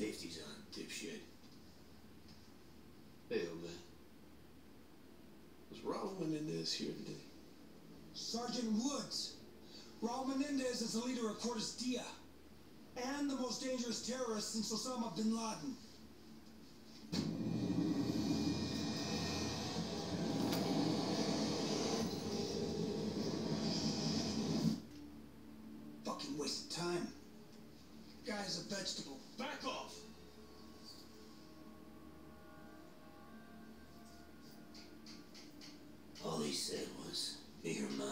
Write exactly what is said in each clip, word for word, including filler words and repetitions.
safety's on, dipshit. Hey, old man. Was Raul Menendez here today? Sergeant Woods. Raul Menendez is the leader of Cortes Dia and the most dangerous terrorist since Osama bin Laden. Fucking waste of time. Guy's a vegetable. Back off! All he said was, mi hermana.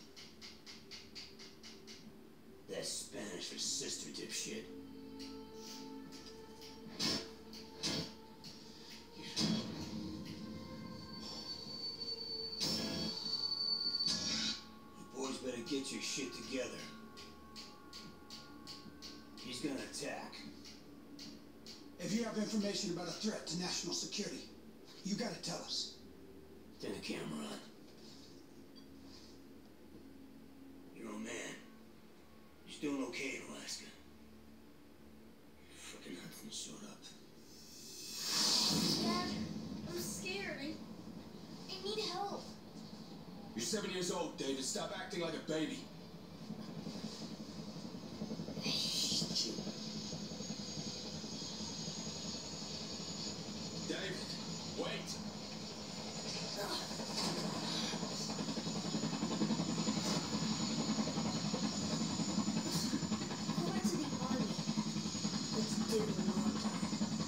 That's Spanish for sister, dipshit. You boys better get your shit together. He's gonna attack. If you have information about a threat to national security, you gotta tell us. Turn the camera on. Your old man. He's doing okay in Alaska. Fucking Hudson showed up. Dad, I'm scared. I, I need help. You're seven years old, David. Stop acting like a baby. I hate you. David, wait. Go back to the army. Let's do it a long time.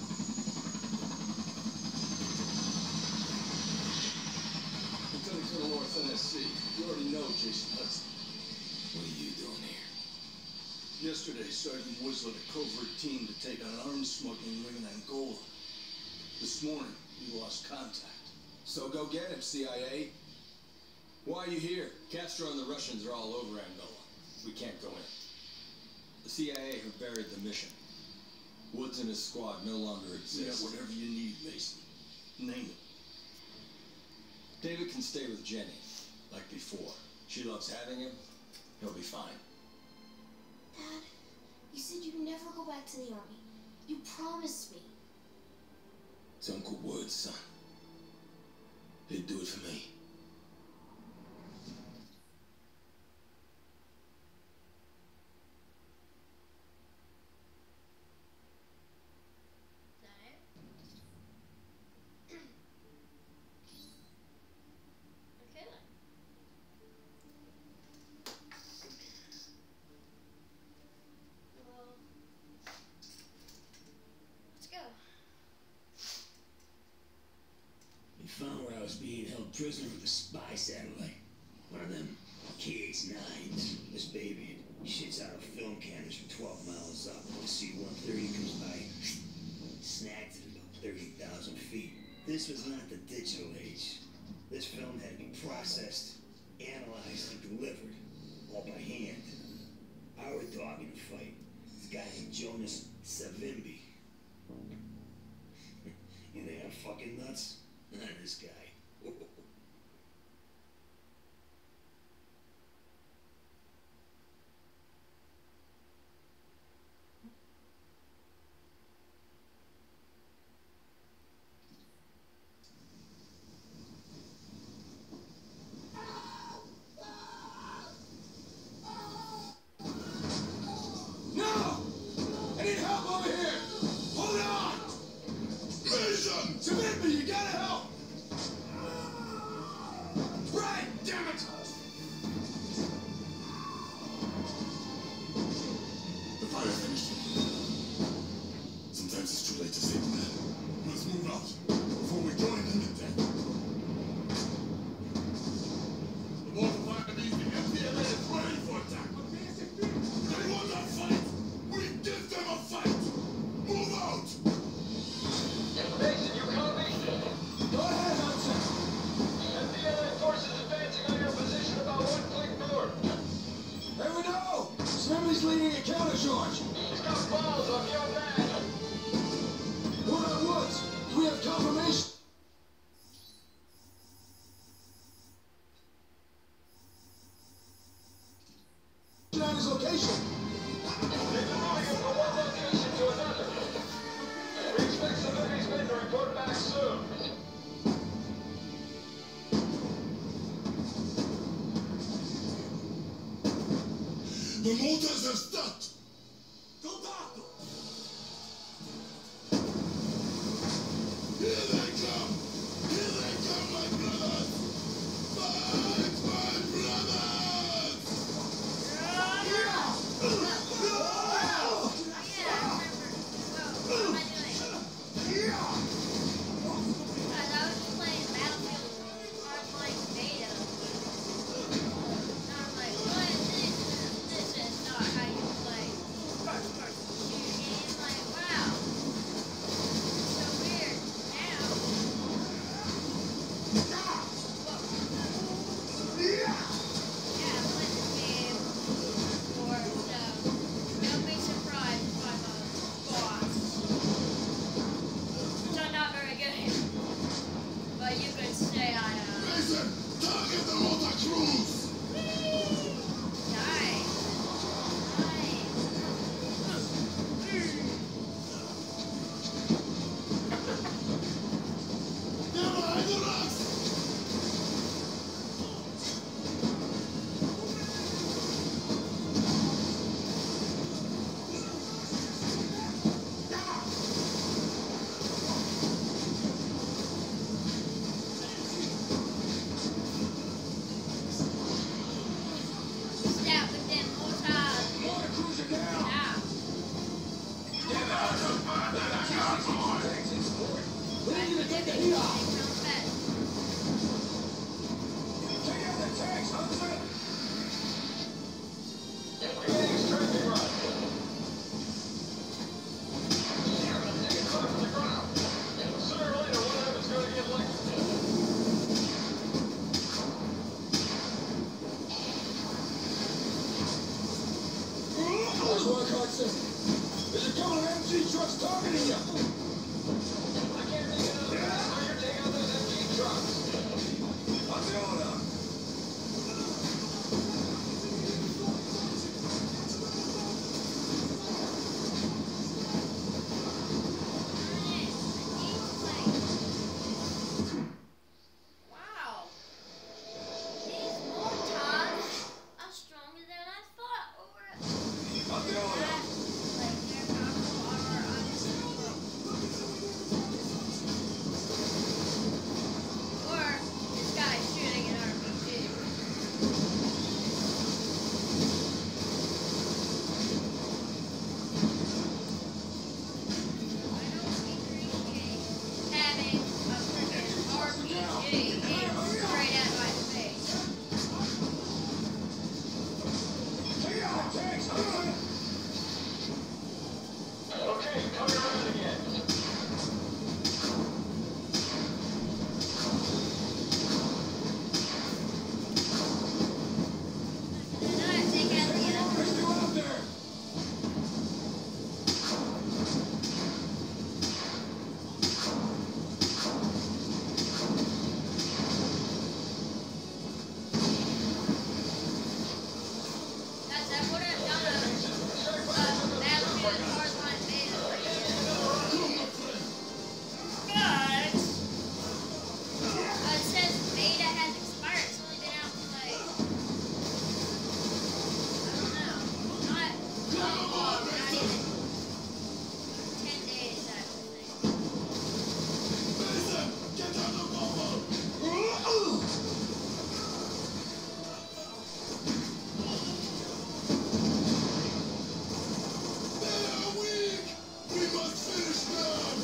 Lieutenant Colonel North N S C. You already know Jason Hudson. What are you doing here? Yesterday, Sergeant Woods led a covert team to take on an arms smuggling ring in Angola. This morning, we lost contact. So go get him, C I A. Why are you here? Castro and the Russians are all over Angola. We can't go in. The C I A have buried the mission. Woods and his squad no longer exist. Yeah, whatever you need, Mason. Name it. David can stay with Jenny, like before. She loves having him. He'll be fine. Dad, you said you'd never go back to the army. You promised me. It's Uncle Woods, son. He'd do it for me. Okay then. Well, let's go. We found where I was being held prisoner with a spy satellite. One of them K H nines. This baby shits out of film cannons from twelve miles up. The C one thirty comes by, snags it at about thirty thousand feet. This was not the digital age. This film had to be processed, analyzed, and delivered, all by hand. Our dog in the fight is a guy named Jonas Savimbi. You think I'm fucking nuts? Not this guy. No! I need help over here! Hold on! Mason! Savimbi, you gotta help! Right! Damn it! The fire finished. Sometimes it's too late to save a man. Let's move out before we join in the death. The more the fire means the M P L A is ready for attack. They want a fight! We give them a fight! Move out! Mason, you copy? Go ahead, Hudson! M P L A forces advancing on your position about one click north. There we go! Savimbi's leading a counter-charge! He's got balls on your man. Who The motors have stopped! Contato! Here they come! Here they come, my brothers! Fight, my brothers! Mason, target the motor crews! They're behind the rocks! Motor cruiser down! We need to take the heat off! Take out the tanks, Hunter! Beginning extracting run. Take it close to the ground. Sooner or later, one of them is going to get electrocuted. Nice work, Hudson. There's a couple of M G trucks targeting you. I can't think of another path where you're taking out those M G trucks. What's going on? Wow. These mortars are stronger than I thought. Or What's going on? like they're powerful armor on this world. Or this guy shooting an R P G. I don't appreciate having a freaking R P G aimed straight at my face. Take out the tanks, Hunter! Okay, coming around again. Not take out the other. Let's go out there! That's I would have done a, a battlefield as far as my beta for you. But uh, it says beta has expired. It's only been out for like I don't know, not not long, not even ten days actually. Mason, get on the bubble! They are weak! We must finish them!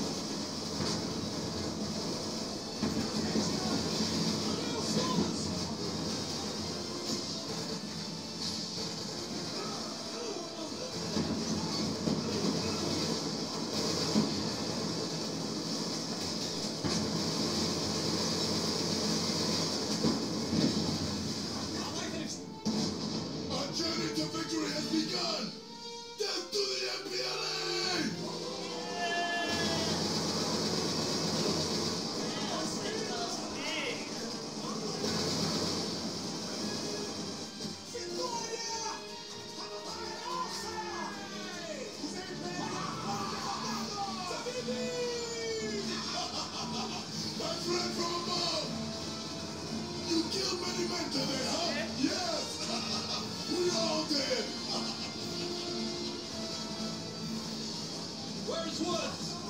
Our journey to victory has begun! Death to the M P L A! My friend from above! You killed many men today, huh? Yes! We all did!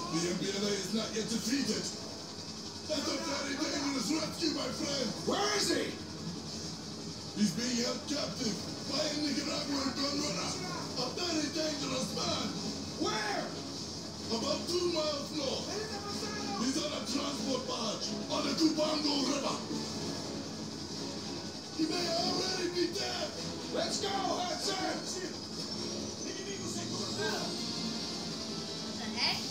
The M P L A is not yet defeated. That's a very dangerous rescue, my friend. Where is he? He's being held captive by a Nicaraguan gun runner. A very dangerous man. Where? About two miles north. He's on a transport barge on the Cubango River. He may already be dead. Let's go, Hudson! What the heck?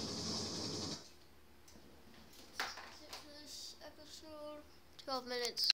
That's it for this episode. twelve minutes.